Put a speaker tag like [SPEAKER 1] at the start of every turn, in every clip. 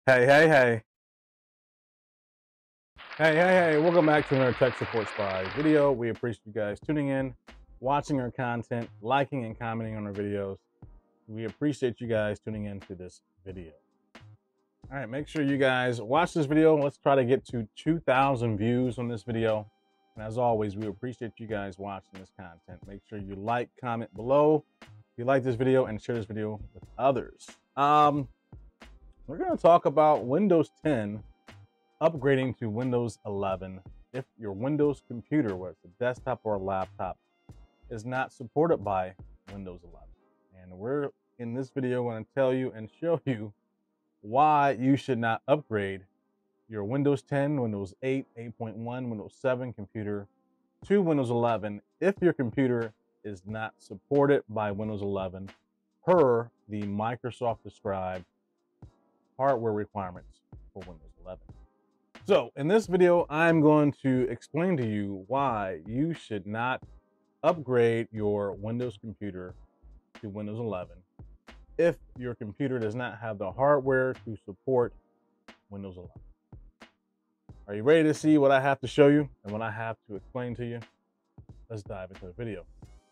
[SPEAKER 1] Hey, hey, hey. Hey, welcome back to another Tech Support Spy video. We appreciate you guys tuning in, watching our content, liking and commenting on our videos. We appreciate you guys tuning in to this video. All right, make sure you guys watch this video. Let's try to get to 2,000 views on this video. And as always, we appreciate you guys watching this content. Make sure you like, comment below if you like this video, and share this video with others. We're going to talk about Windows 10 upgrading to Windows 11 if your Windows computer, whether it's a desktop or a laptop, is not supported by Windows 11. And we're in this video going to tell you and show you why you should not upgrade your Windows 10, Windows 8, 8.1, Windows 7 computer to Windows 11 if your computer is not supported by Windows 11 per the Microsoft described hardware requirements for Windows 11. So in this video, I'm going to explain to you why you should not upgrade your Windows computer to Windows 11 if your computer does not have the hardware to support Windows 11. Are you ready to see what I have to show you and what I have to explain to you? Let's dive into the video.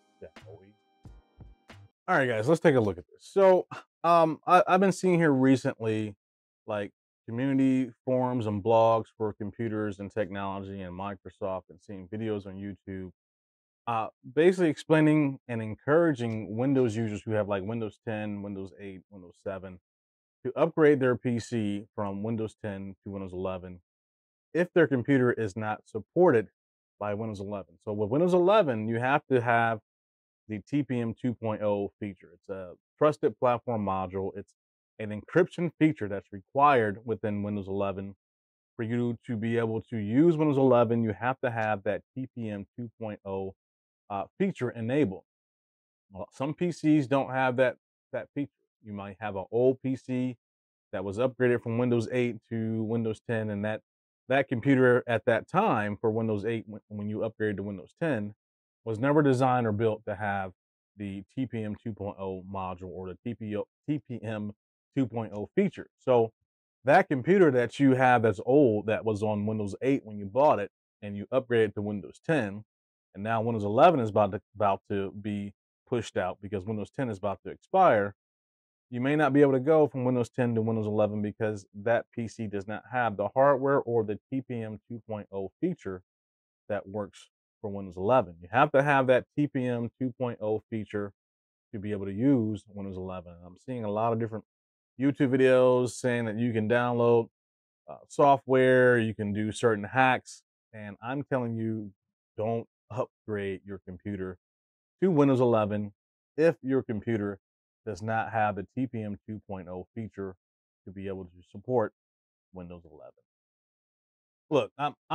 [SPEAKER 1] All right, guys, let's take a look at this. So I've been seeing here recently, like community forums and blogs for computers and technology and Microsoft, and seeing videos on YouTube, basically explaining and encouraging Windows users who have like Windows 10, Windows 8, Windows 7 to upgrade their PC from Windows 10 to Windows 11 if their computer is not supported by Windows 11. So with Windows 11, you have to have the TPM 2.0 feature. It's a trusted platform module. It's an encryption feature that's required within Windows 11. For you to be able to use Windows 11, you have to have that TPM 2.0 feature enabled. Well, some PCs don't have that feature. You might have an old PC that was upgraded from Windows 8 to Windows 10, and that computer at that time for Windows 8, when you upgrade to Windows 10, was never designed or built to have the TPM 2.0 module or the TPM 2.0 feature. So that computer that you have that's old, that was on Windows 8 when you bought it, and you upgraded to Windows 10, and now Windows 11 is about to be pushed out because Windows 10 is about to expire. You may not be able to go from Windows 10 to Windows 11 because that PC does not have the hardware or the TPM 2.0 feature that works for Windows 11. You have to have that TPM 2.0 feature to be able to use Windows 11. I'm seeing a lot of different YouTube videos saying that you can download software, you can do certain hacks, and I'm telling you, don't upgrade your computer to Windows 11 if your computer does not have the TPM 2.0 feature to be able to support Windows 11. Look,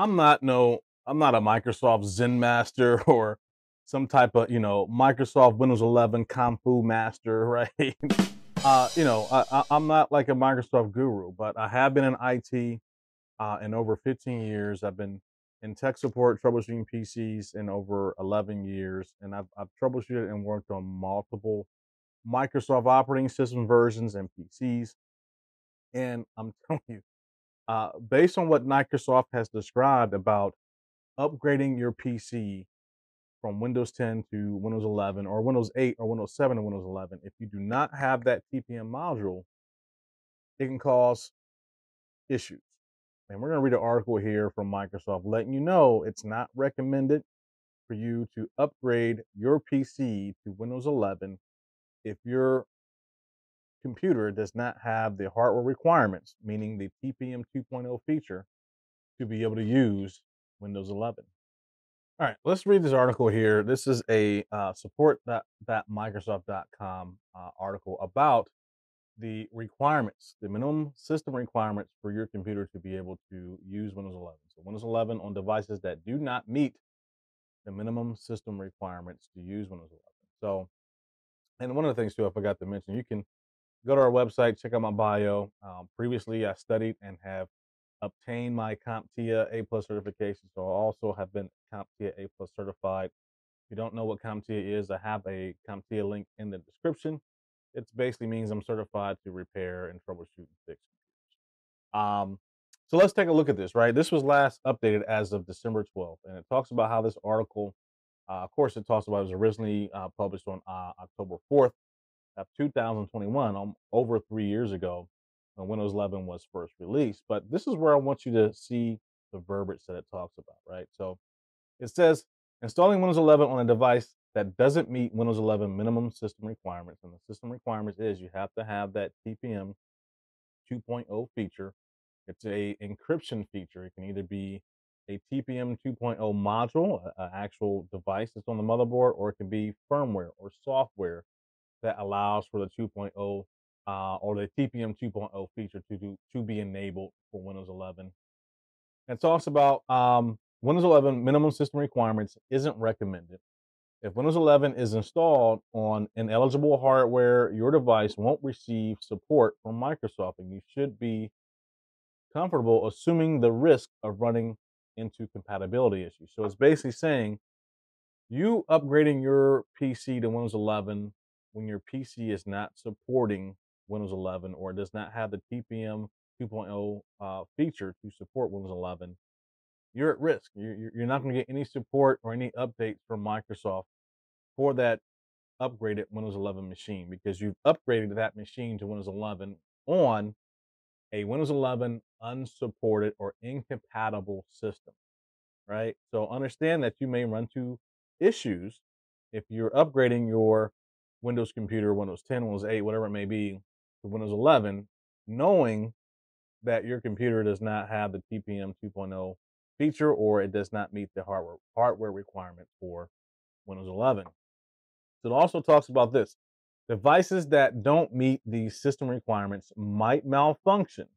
[SPEAKER 1] I'm not a Microsoft Zen master or some type of Microsoft Windows 11 Kung Fu master, right? I'm not like a Microsoft guru, but I have been in IT in over 15 years. I've been in tech support troubleshooting PCs in over 11 years, and I've troubleshooted and worked on multiple Microsoft operating system versions and PCs. And I'm telling you, based on what Microsoft has described about upgrading your PC from Windows 10 to Windows 11 or Windows 8 or Windows 7 to Windows 11, if you do not have that TPM module, it can cause issues. And we're going to read an article here from Microsoft letting you know it's not recommended for you to upgrade your PC to Windows 11 if your computer does not have the hardware requirements, meaning the TPM 2.0 feature, to be able to use Windows 11. All right, let's read this article here. This is a support.microsoft.com article about the requirements, the minimum system requirements for your computer to be able to use Windows 11. So Windows 11 on devices that do not meet the minimum system requirements to use Windows 11. So, and one of the things too, I forgot to mention, you can go to our website, check out my bio. Previously, I studied and have obtained my CompTIA A plus certification. So I also have been CompTIA A plus certified. If you don't know what CompTIA is, I have a CompTIA link in the description. It basically means I'm certified to repair and troubleshoot and fix computers. Um, so let's take a look at this, right? This was last updated as of December 12th, and it talks about how this article, of course, it talks about it was originally published on October 4th of 2021, over 3 years ago, when Windows 11 was first released. But this is where I want you to see the verbiage that it talks about, right? So it says installing Windows 11 on a device that doesn't meet Windows 11 minimum system requirements. And the system requirements is you have to have that TPM 2.0 feature. It's a encryption feature. It can either be a TPM 2.0 module, an actual device that's on the motherboard, or it can be firmware or software that allows for the 2.0 or the TPM 2.0 feature to be enabled for Windows 11. It talks about Windows 11 minimum system requirements isn't recommended. If Windows 11 is installed on ineligible hardware, your device won't receive support from Microsoft, and you should be comfortable assuming the risk of running into compatibility issues. So it's basically saying you upgrading your PC to Windows 11 when your PC is not supporting Windows 11 or does not have the TPM 2.0 feature to support Windows 11, you're at risk. You're not going to get any support or any updates from Microsoft for that upgraded Windows 11 machine because you've upgraded that machine to Windows 11 on a Windows 11 unsupported or incompatible system, right? So understand that you may run into issues if you're upgrading your Windows computer, Windows 10, Windows 8, whatever it may be, to Windows 11, knowing that your computer does not have the TPM 2.0 feature or it does not meet the hardware requirements for Windows 11. So it also talks about this. Devices that don't meet these system requirements might malfunction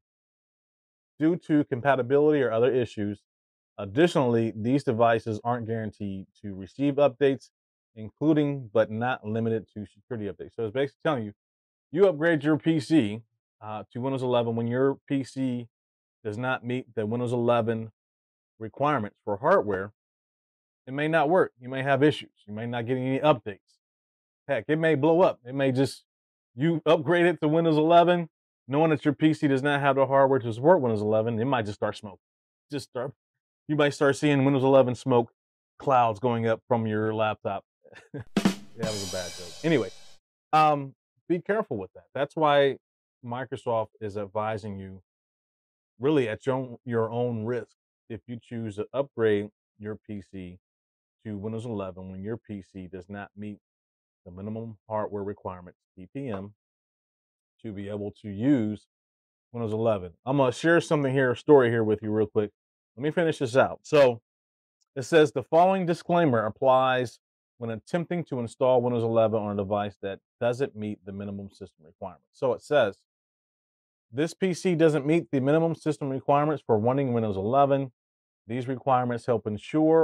[SPEAKER 1] due to compatibility or other issues. Additionally, these devices aren't guaranteed to receive updates, including but not limited to security updates. So it's basically telling you, you upgrade your PC to Windows 11 when your PC does not meet the Windows 11 requirements for hardware. It may not work. You may have issues. You may not get any updates. Heck, it may blow up. It may just, you upgrade it to Windows 11, knowing that your PC does not have the hardware to support Windows 11, it might just start smoking. Just start, you might start seeing Windows 11 smoke clouds going up from your laptop. That was a bad joke. Anyway, be careful with that. That's why Microsoft is advising you really at your own risk if you choose to upgrade your PC to Windows 11 when your PC does not meet the minimum hardware requirements, TPM, to be able to use Windows 11. I'm going to share something here, a story here with you real quick. Let me finish this out. So it says the following disclaimer applies when attempting to install Windows 11 on a device that doesn't meet the minimum system requirements. So it says this PC doesn't meet the minimum system requirements for running Windows 11. These requirements help ensure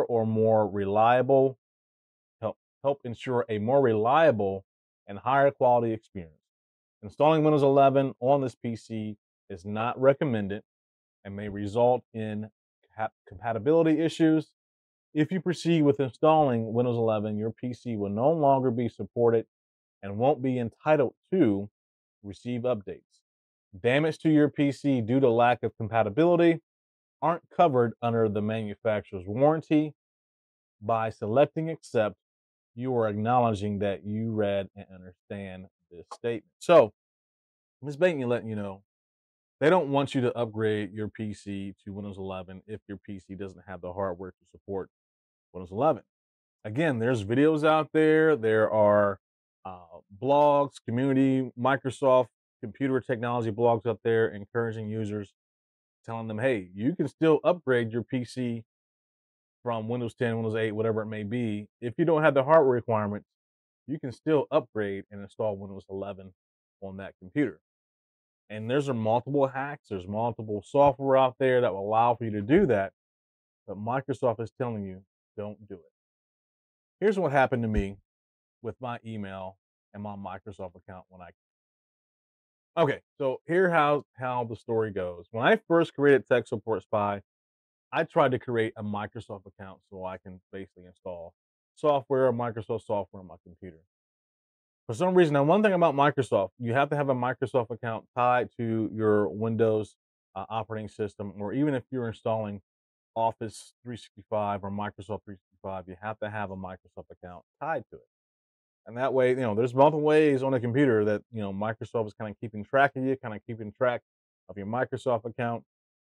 [SPEAKER 1] a more reliable and higher quality experience. Installing Windows 11 on this PC is not recommended and may result in compatibility issues. If you proceed with installing Windows 11, your PC will no longer be supported and won't be entitled to receive updates. Damage to your PC due to lack of compatibility aren't covered under the manufacturer's warranty. By selecting accept, you are acknowledging that you read and understand this statement. So, Ms. Bateman letting you know they don't want you to upgrade your PC to Windows 11 if your PC doesn't have the hardware to support Windows 11. Again, there's videos out there. There are blogs, community, Microsoft computer technology blogs up there encouraging users, telling them, hey, you can still upgrade your PC from Windows 10, Windows 8, whatever it may be. If you don't have the hardware requirements, you can still upgrade and install Windows 11 on that computer. And there's multiple hacks, there's multiple software out there that will allow for you to do that. But Microsoft is telling you, don't do it. Here's what happened to me with my email and my Microsoft account when I okay, so here how the story goes. When I first created Tech Support Spy, I tried to create a Microsoft account so I can basically install software, Microsoft software on my computer. For some reason, now one thing about Microsoft, you have to have a Microsoft account tied to your Windows operating system, or even if you're installing Office 365 or Microsoft 365, you have to have a Microsoft account tied to it. And that way, there's multiple ways on a computer that, Microsoft is kind of keeping track of you, kind of keeping track of your Microsoft account.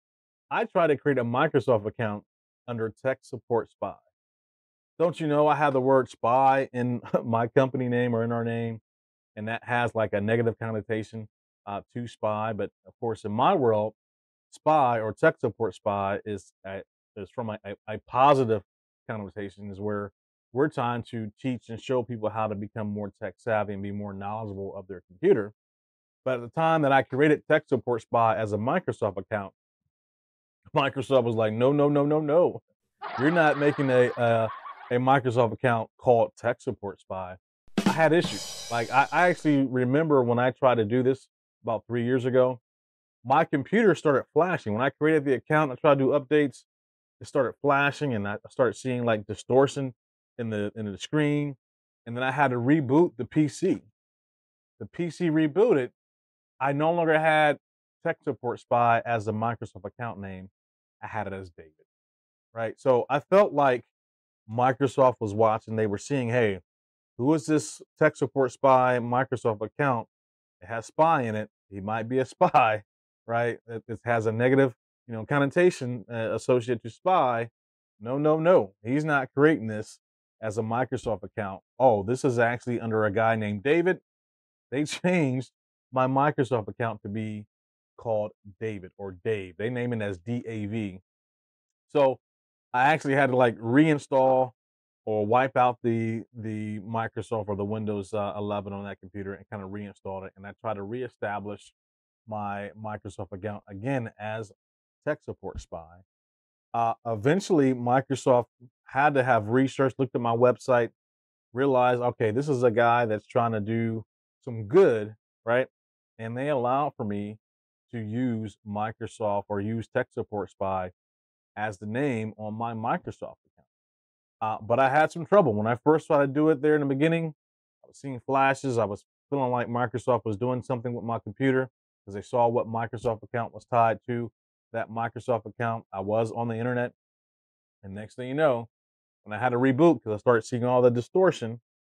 [SPEAKER 1] I try to create a Microsoft account under Tech Support Spy. Don't you know I have the word spy in my company name or in our name, and that has like a negative connotation to spy. But of course, in my world, spy or tech support spy is from a positive connotation, is where we're trying to teach and show people how to become more tech savvy and be more knowledgeable of their computer. But at the time that I created tech support spy as a Microsoft account, Microsoft was like, no, no, no, no, no. You're not making a Microsoft account called Tech Support Spy. I had issues. Like I actually remember when I tried to do this about 3 years ago, my computer started flashing. When I created the account, I tried to do updates. It started flashing, and I started seeing like distortion in the screen. And then I had to reboot the PC. The PC rebooted. I no longer had Tech Support Spy as a Microsoft account name. I had it as David. Right. So I felt like Microsoft was watching. They were seeing, hey, who is this tech support spy Microsoft account? It has spy in it. He might be a spy, right? It has a negative, connotation associated to spy. No, no, no. He's not creating this as a Microsoft account. Oh, this is actually under a guy named David. They changed my Microsoft account to be called David or Dave. They name it as DAV. So I actually had to like reinstall or wipe out the Microsoft or the Windows 11 on that computer and kind of reinstall it. And I tried to reestablish my Microsoft account again as tech support spy. Eventually, Microsoft had to have researched, looked at my website, realized, okay, this is a guy that's trying to do some good, right? And they allowed for me to use Microsoft or use tech support spy as the name on my Microsoft account. But I had some trouble when I first tried to do it there in the beginning. I was seeing flashes. I was feeling like Microsoft was doing something with my computer because they saw what Microsoft account was tied to. That Microsoft account, I was on the internet. And next thing you know, when I had to reboot because I started seeing all the distortion,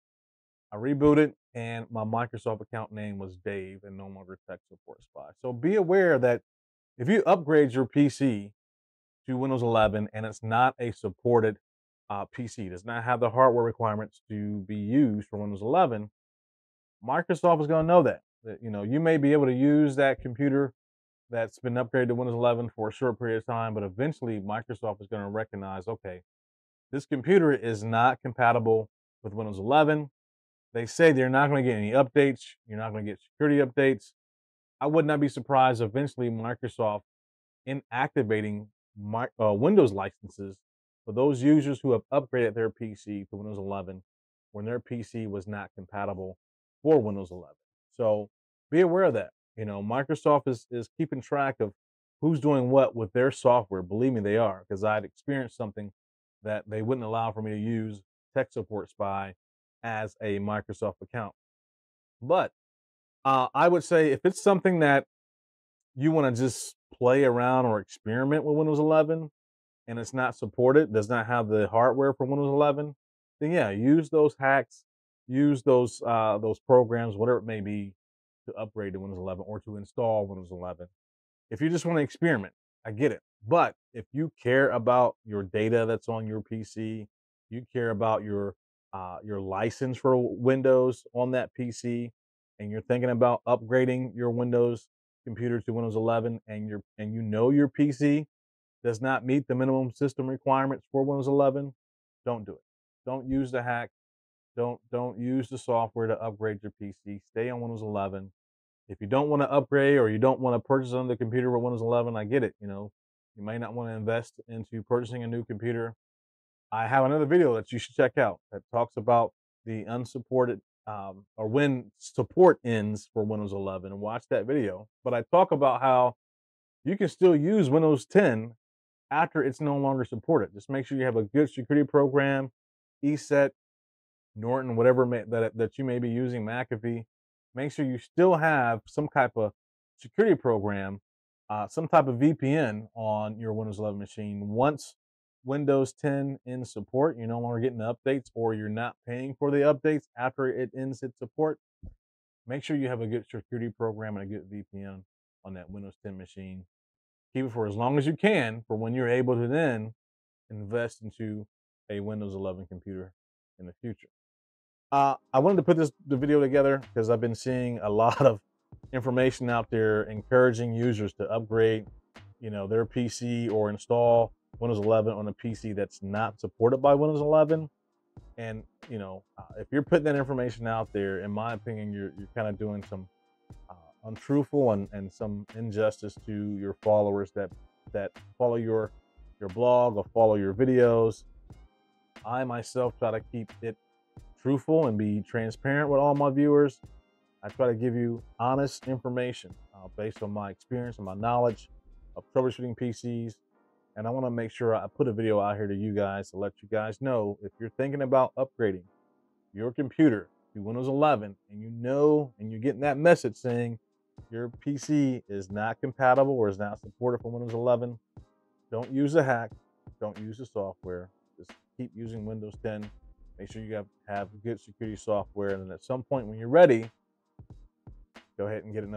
[SPEAKER 1] I rebooted and my Microsoft account name was Dave and no longer Tech Support Spy. So be aware that if you upgrade your PC to Windows 11 and it's not a supported PC, does not have the hardware requirements to be used for Windows 11, Microsoft is going to know that. You may be able to use that computer that's been upgraded to Windows 11 for a short period of time, but eventually Microsoft is going to recognize, okay, this computer is not compatible with Windows 11. They say they're not going to get any updates. You're not going to get security updates. I would not be surprised eventually Microsoft inactivating Windows licenses for those users who have upgraded their PC to Windows 11 when their PC was not compatible for Windows 11. So be aware of that. Microsoft is keeping track of who's doing what with their software. Believe me, they are, because I'd experienced something that they wouldn't allow for me to use Tech Support Spy as a Microsoft account. But I would say if it's something that you want to just play around or experiment with Windows 11 and it's not supported, does not have the hardware for Windows 11, then yeah, use those hacks, use those programs, whatever it may be, to upgrade to Windows 11 or to install Windows 11. If you just want to experiment, I get it. But if you care about your data that's on your PC, you care about your license for Windows on that PC, and you're thinking about upgrading your Windows computer to Windows 11, and your PC does not meet the minimum system requirements for Windows 11, don't do it. Don't use the hack. Don't use the software to upgrade your PC. Stay on Windows 11. If you don't want to upgrade or you don't want to purchase another computer with Windows 11, I get it. You may not want to invest into purchasing a new computer. I have another video that you should check out that talks about the unsupported or when support ends for Windows 11, and watch that video. But I talk about how you can still use Windows 10 after it's no longer supported. Just make sure you have a good security program, ESET, Norton, whatever that you may be using, McAfee. Make sure you still have some type of security program some type of VPN on your Windows 11 machine. Once Windows 10 ends support, you're no longer getting the updates, or you're not paying for the updates after it ends its support. Make sure you have a good security program and a good VPN on that Windows 10 machine. Keep it for as long as you can for when you're able to then invest into a Windows 11 computer in the future. I wanted to put the video together because I've been seeing a lot of information out there encouraging users to upgrade, their PC or install Windows 11 on a PC that's not supported by Windows 11. And if you're putting that information out there, in my opinion, you're kind of doing some untruthful and some injustice to your followers that follow your blog or follow your videos. I myself try to keep it truthful and be transparent with all my viewers. I try to give you honest information based on my experience and my knowledge of troubleshooting PCs. And I want to make sure I put a video out here to you guys to let you guys know, if you're thinking about upgrading your computer to Windows 11 and you're getting that message saying your PC is not compatible or is not supported for Windows 11, don't use a hack. Don't use the software. Just keep using Windows 10. Make sure you have good security software, and then at some point when you're ready, go ahead and get an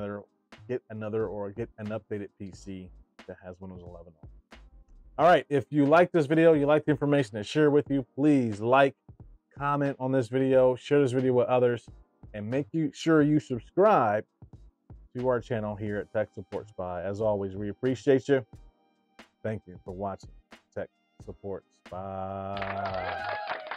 [SPEAKER 1] updated PC that has Windows 11 on. All right, if you like this video, you like the information I share with you, please like, comment on this video, share this video with others, and make sure you subscribe to our channel here at Tech Support Spy. As always, we appreciate you. Thank you for watching Tech Support Spy.